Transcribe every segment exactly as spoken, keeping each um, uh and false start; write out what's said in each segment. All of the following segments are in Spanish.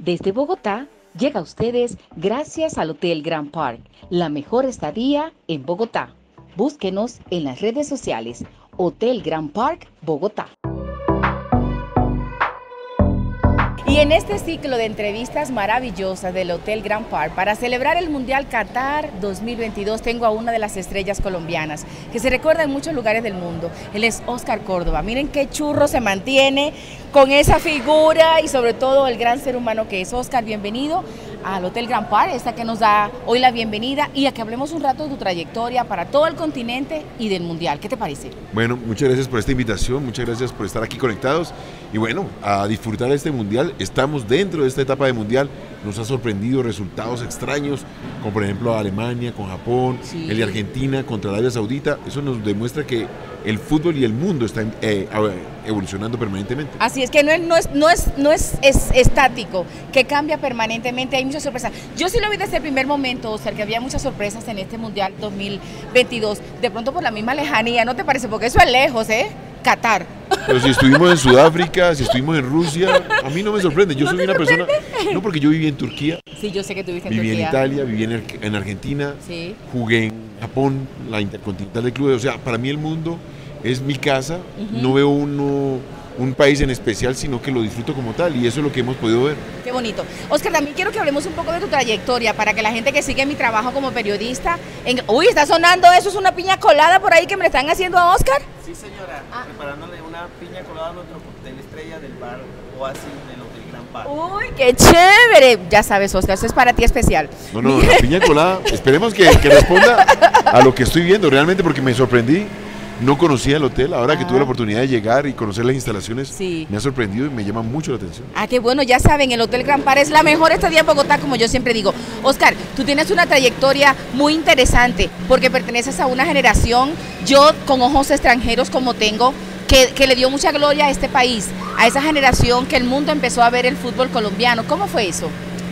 Desde Bogotá, llega a ustedes gracias al Hotel Grand Park, la mejor estadía en Bogotá. Búsquenos en las redes sociales, Hotel Grand Park, Bogotá. Y en este ciclo de entrevistas maravillosas del Hotel Grand Park, para celebrar el Mundial Qatar dos mil veintidós, tengo a una de las estrellas colombianas, que se recuerda en muchos lugares del mundo. Él es Óscar Córdoba. Miren qué churro se mantiene con esa figura y sobre todo el gran ser humano que es. Óscar, bienvenido al Hotel Grand Park, esta que nos da hoy la bienvenida, y a que hablemos un rato de tu trayectoria para todo el continente y del Mundial. ¿Qué te parece? Bueno, muchas gracias por esta invitación, muchas gracias por estar aquí conectados y bueno, a disfrutar de este Mundial. Estamos dentro de esta etapa de Mundial, nos ha sorprendido resultados extraños, como por ejemplo Alemania con Japón, sí. El de Argentina contra Arabia Saudita. Eso nos demuestra que el fútbol y el mundo están eh, evolucionando permanentemente. Así es, que no es, no es, no es, no es, es estático, que cambia permanentemente, hay muchas sorpresas. Yo sí lo vi desde el primer momento, Óscar, que había muchas sorpresas en este Mundial dos mil veintidós, de pronto por la misma lejanía, ¿no te parece? Porque eso es lejos, ¿eh? Qatar. Pero si estuvimos en Sudáfrica, si estuvimos en Rusia, a mí no me sorprende. Yo ¿No soy una sorprende? persona, no, porque yo viví en Turquía. Sí, yo sé que tuviste en viví Turquía. Viví en Italia, viví en, en Argentina, sí. Jugué en Japón, la Intercontinental de Clubes. O sea, para mí el mundo es mi casa, uh-huh. No veo uno, un país en especial, sino que lo disfruto como tal, y eso es lo que hemos podido ver. Qué bonito. Óscar, también quiero que hablemos un poco de tu trayectoria, para que la gente que sigue mi trabajo como periodista... En... Uy, está sonando eso, es una piña colada por ahí que me le están haciendo a Óscar. Sí, señora, ah. preparándole una piña colada a nuestro cóctel estrella del bar Oasis del Hotel Grand Park. Uy, qué chévere. Ya sabes, Óscar, eso es para ti especial. No, no, la piña colada, esperemos que, que responda a lo que estoy viendo realmente, porque me sorprendí. No conocía el hotel, ahora ah. que tuve la oportunidad de llegar y conocer las instalaciones, sí. Me ha sorprendido y me llama mucho la atención. Ah, qué bueno, ya saben, el Hotel Grand Park es la mejor estadía en Bogotá, como yo siempre digo. Óscar, tú tienes una trayectoria muy interesante, porque perteneces a una generación, yo con ojos extranjeros como tengo, que, que le dio mucha gloria a este país, a esa generación que el mundo empezó a ver el fútbol colombiano. ¿Cómo fue eso?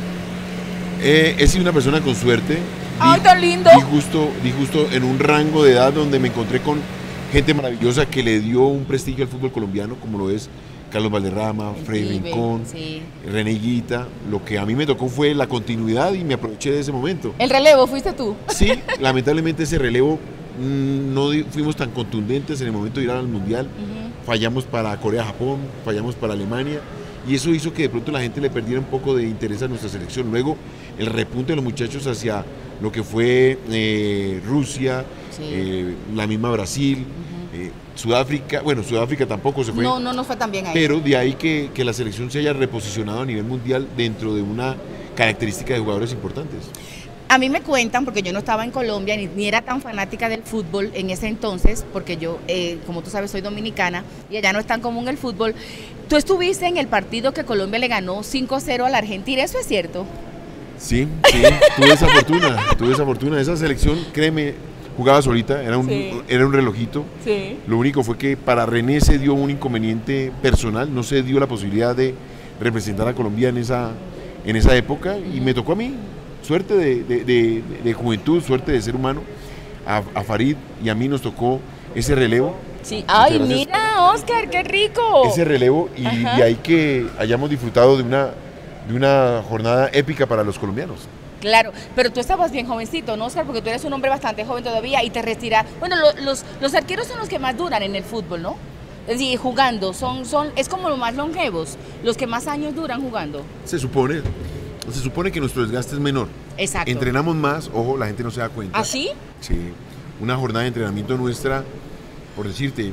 Eh, he sido una persona con suerte. ¡Ay, tan lindo! Di justo, di justo en un rango de edad donde me encontré con gente maravillosa que le dio un prestigio al fútbol colombiano, como lo es Carlos Valderrama, Freddy Rincón, sí. René Higuita. Lo que a mí me tocó fue la continuidad y me aproveché de ese momento. ¿El relevo fuiste tú? Sí, lamentablemente ese relevo mmm, no fuimos tan contundentes en el momento de ir al Mundial. Uh-huh. Fallamos para Corea-Japón, fallamos para Alemania, y eso hizo que de pronto la gente le perdiera un poco de interés a nuestra selección. Luego el repunte de los muchachos hacia lo que fue eh, Rusia, sí. eh, la misma Brasil, uh-huh. eh, Sudáfrica, bueno, Sudáfrica tampoco se fue. No, no, no fue tan bien ahí. Pero de ahí que, que la selección se haya reposicionado a nivel mundial dentro de una característica de jugadores importantes. A mí me cuentan, porque yo no estaba en Colombia, ni, ni era tan fanática del fútbol en ese entonces, porque yo, eh, como tú sabes, soy dominicana y allá no es tan común el fútbol. Tú estuviste en el partido que Colombia le ganó cinco a cero a la Argentina, ¿eso es cierto? Sí, sí, tuve esa fortuna, tuve esa fortuna. Esa selección, créeme, jugaba solita, era un, sí. era un relojito. Sí. Lo único fue que para René se dio un inconveniente personal, no se dio la posibilidad de representar a Colombia en esa, en esa época, uh-huh. y me tocó a mí. Suerte de, de, de, de juventud, suerte de ser humano. A, a Farid y a mí nos tocó ese relevo. Sí. Ay, mira, Óscar, qué rico. Ese relevo, y Ajá. de ahí que hayamos disfrutado de una, de una jornada épica para los colombianos. Claro, pero tú estabas bien jovencito, ¿no, Óscar? Porque tú eres un hombre bastante joven todavía y te retiras. Bueno, lo, los, los arqueros son los que más duran en el fútbol, ¿no? Es decir, jugando, son, son, es como los más longevos, los que más años duran jugando. Se supone. Se supone que nuestro desgaste es menor. Exacto. Entrenamos más, ojo, la gente no se da cuenta. ¿Ah, sí? Sí. Una jornada de entrenamiento nuestra, por decirte,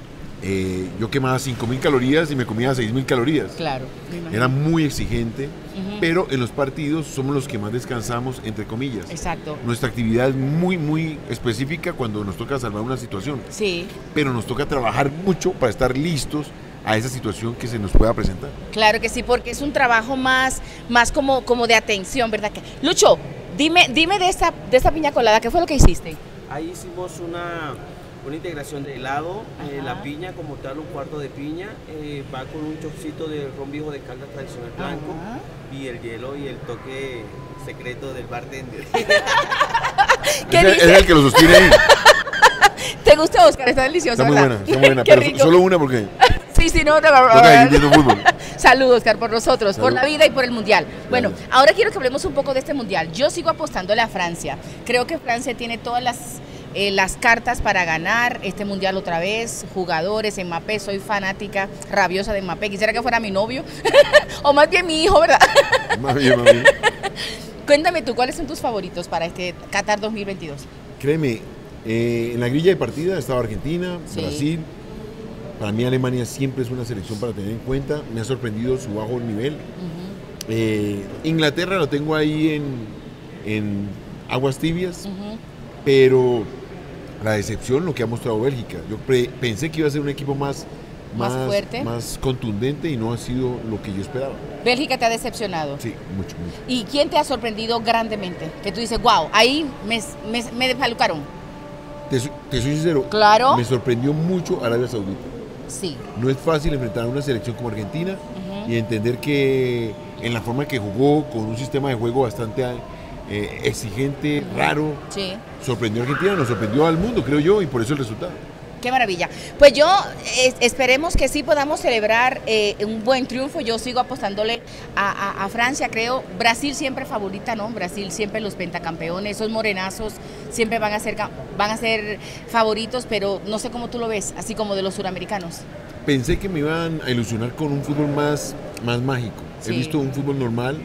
eh, yo quemaba cinco mil calorías y me comía seis mil calorías. Claro. Era muy exigente, uh-huh. pero en los partidos somos los que más descansamos, entre comillas. Exacto. Nuestra actividad es muy, muy específica cuando nos toca salvar una situación. Sí. Pero nos toca trabajar mucho para estar listos a esa situación que se nos pueda presentar. Claro que sí, porque es un trabajo más, más como, como de atención, ¿verdad? Lucho, dime, dime de esta, de esta piña colada, ¿qué fue lo que hiciste? Ahí hicimos una, una integración de helado, eh, la piña como tal, un cuarto de piña, eh, va con un chocito de ron viejo de calda tradicional blanco, Ajá. y el hielo y el toque secreto del bartender. ¿Qué es, es el que lo sostiene ahí. ¿Te gusta, Óscar? Está deliciosa, Está muy ¿verdad? buena, está muy buena, pero rico. Solo una porque... Sí, sí, no, te toca ir viendo fútbol. Salud, Oscar, por nosotros, Salud. Por la vida y por el Mundial. Bueno, Gracias. Ahora quiero que hablemos un poco de este Mundial. Yo sigo apostándole a Francia. Creo que Francia tiene todas las, eh, las cartas para ganar este Mundial otra vez. Jugadores, Mbappé, soy fanática rabiosa de Mbappé. Quisiera que fuera mi novio, o más bien mi hijo, ¿verdad? Más bien, más bien. Cuéntame tú, ¿cuáles son tus favoritos para este Qatar dos mil veintidós? Créeme, eh, en la grilla de partida estaba Argentina, sí. Brasil. Para mí Alemania siempre es una selección para tener en cuenta. Me ha sorprendido su bajo nivel. Uh-huh. eh, Inglaterra lo tengo ahí en, en aguas tibias, uh-huh. pero la decepción, lo que ha mostrado Bélgica. Yo pre- pensé que iba a ser un equipo más, más, más fuerte, más contundente, y no ha sido lo que yo esperaba. ¿Bélgica te ha decepcionado? Sí, mucho, mucho. ¿Y quién te ha sorprendido grandemente? Que tú dices, wow, ahí me, me, me desfalucaron. Te, te soy sincero, claro. Me sorprendió mucho Arabia Saudita. Sí. No es fácil enfrentar a una selección como Argentina, uh-huh. y entender que en la forma que jugó, con un sistema de juego bastante eh, exigente, uh-huh. raro, sí. sorprendió a Argentina, nos sorprendió al mundo, creo yo, y por eso el resultado. Qué maravilla. Pues yo eh, esperemos que sí podamos celebrar eh, un buen triunfo. Yo sigo apostándole a, a, a Francia, creo. Brasil siempre favorita, ¿no? Brasil siempre los pentacampeones, esos morenazos siempre van a ser van a ser favoritos, pero no sé cómo tú lo ves, así como de los suramericanos. Pensé que me iban a ilusionar con un fútbol más, más mágico. Sí. He visto un fútbol normal.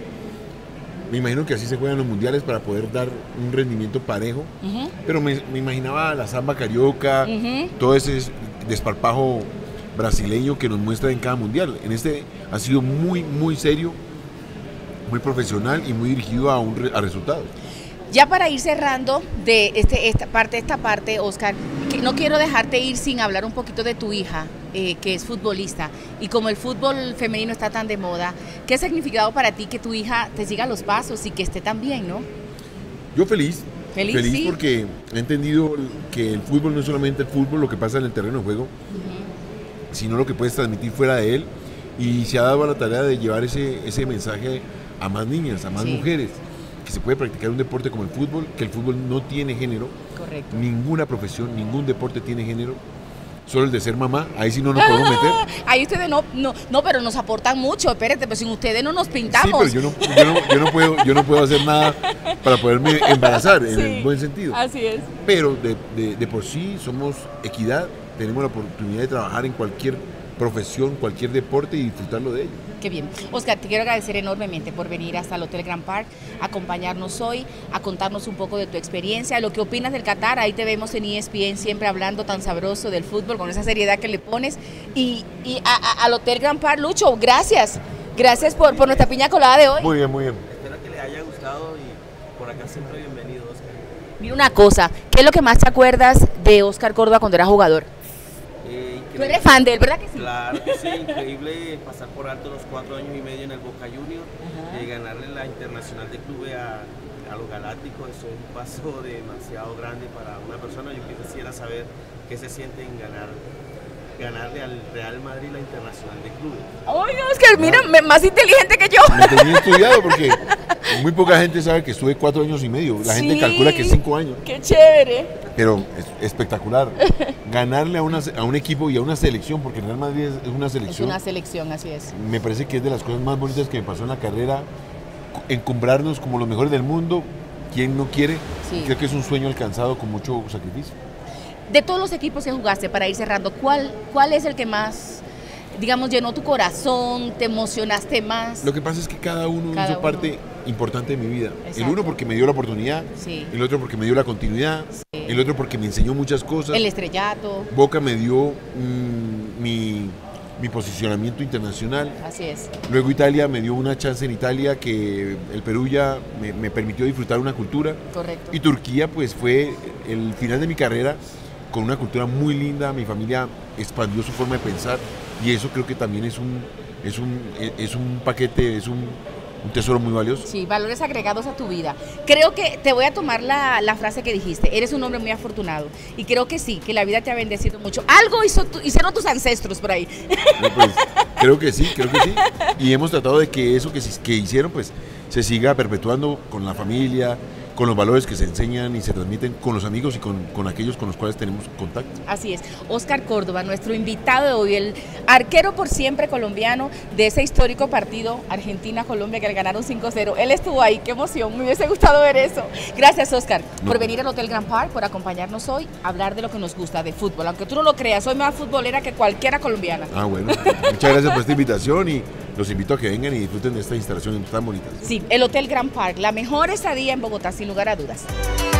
Me imagino que así se juegan los mundiales para poder dar un rendimiento parejo, uh-huh. pero me, me imaginaba la samba carioca, uh-huh. todo ese desparpajo brasileño que nos muestra en cada mundial. En este ha sido muy, muy serio, muy profesional y muy dirigido a, un, a resultados. Ya para ir cerrando de este, esta parte, esta parte, Oscar, que no quiero dejarte ir sin hablar un poquito de tu hija, eh, que es futbolista, y como el fútbol femenino está tan de moda, ¿qué ha significado para ti que tu hija te siga los pasos y que esté tan bien, no? Yo feliz, feliz, feliz sí. porque he entendido que el fútbol no es solamente el fútbol, lo que pasa en el terreno de juego, uh-huh. sino lo que puedes transmitir fuera de él, y se ha dado a la tarea de llevar ese, ese mensaje a más niñas, a más sí. mujeres, que se puede practicar un deporte como el fútbol, que el fútbol no tiene género. Correcto. Ninguna profesión, ningún deporte tiene género, solo el de ser mamá, ahí sí no nos podemos meter. Ahí ustedes no, no, no, pero nos aportan mucho, espérate, pero sin ustedes no nos pintamos. Sí, pero yo no, yo no, yo no, puedo, yo no puedo hacer nada para poderme embarazar, en sí, el buen sentido. Así es. Pero de, de, de por sí somos equidad, tenemos la oportunidad de trabajar en cualquier profesión, cualquier deporte y disfrutarlo de ello. Qué bien. Oscar, te quiero agradecer enormemente por venir hasta el Hotel Grand Park, a acompañarnos hoy, a contarnos un poco de tu experiencia, lo que opinas del Qatar. Ahí te vemos en E S P N siempre hablando tan sabroso del fútbol, con esa seriedad que le pones. Y, y a, a, al Hotel Grand Park, Lucho, gracias. Gracias por, por nuestra piña colada de hoy. Muy bien, muy bien. Espero que les haya gustado y por acá siempre bienvenido, Oscar. Mira una cosa, ¿qué es lo que más te acuerdas de Oscar Córdoba cuando era jugador? Tú eres fan de él, ¿verdad que sí? Claro que sí, increíble pasar por alto los cuatro años y medio en el Boca Juniors, uh-huh. eh, ganarle la Internacional de Clubes a, a los Galácticos, eso es un paso demasiado grande para una persona. Yo quisiera saber qué se siente en ganar, ganarle al Real Madrid la Internacional de Clubes. Oye, Oscar, mira, ah, más inteligente que yo. Me tenía estudiado porque muy poca gente sabe que estuve cuatro años y medio. La sí, gente calcula que cinco años. ¡Qué chévere! Pero es espectacular. Ganarle a, una, a un equipo y a una selección, porque el Real Madrid es, es una selección. Es una selección, así es. Me parece que es de las cosas más bonitas que me pasó en la carrera. Encumbrarnos como los mejores del mundo. ¿Quién no quiere? Sí. Creo que es un sueño alcanzado con mucho sacrificio. De todos los equipos que jugaste, para ir cerrando, ¿cuál, cuál es el que más, digamos, llenó tu corazón, te emocionaste más? Lo que pasa es que cada uno cada hizo uno. parte importante de mi vida. Exacto. El uno porque me dio la oportunidad, sí. el otro porque me dio la continuidad, sí. el otro porque me enseñó muchas cosas. El estrellato. Boca me dio mmm, mi, mi posicionamiento internacional. Así es. Luego Italia me dio una chance en Italia que el Perú ya me, me permitió disfrutar una cultura. Correcto. Y Turquía pues fue el final de mi carrera con una cultura muy linda. Mi familia expandió su forma de pensar y eso creo que también es un, es un, es un paquete, es un, un tesoro muy valioso. Sí, valores agregados a tu vida. Creo que te voy a tomar la, la frase que dijiste, eres un hombre muy afortunado y creo que sí, que la vida te ha bendecido mucho. Algo hizo tu, hicieron tus ancestros por ahí. No, pues, creo que sí, creo que sí. Y hemos tratado de que eso que, que hicieron pues se siga perpetuando con la familia con los valores que se enseñan y se transmiten con los amigos y con, con aquellos con los cuales tenemos contacto. Así es. Óscar Córdoba, nuestro invitado de hoy, el arquero por siempre colombiano de ese histórico partido Argentina-Colombia que le ganaron cinco cero. Él estuvo ahí, qué emoción, me hubiese gustado ver eso. Gracias, Óscar, no. por venir al Hotel Grand Park, por acompañarnos hoy a hablar de lo que nos gusta, de fútbol. Aunque tú no lo creas, soy más futbolera que cualquiera colombiana. Ah, bueno. Muchas gracias por esta invitación y los invito a que vengan y disfruten de esta instalación tan bonita. Sí, el Hotel Grand Park, la mejor estadía en Bogotá, sin lugar a dudas.